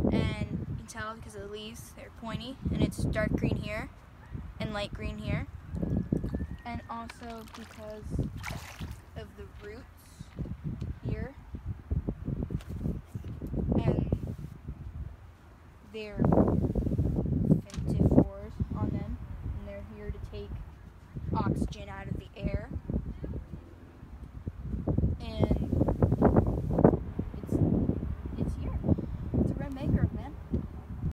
and you can tell because of the leaves, they're pointy, and it's dark green here and light green here, and also because of the roots here, and they're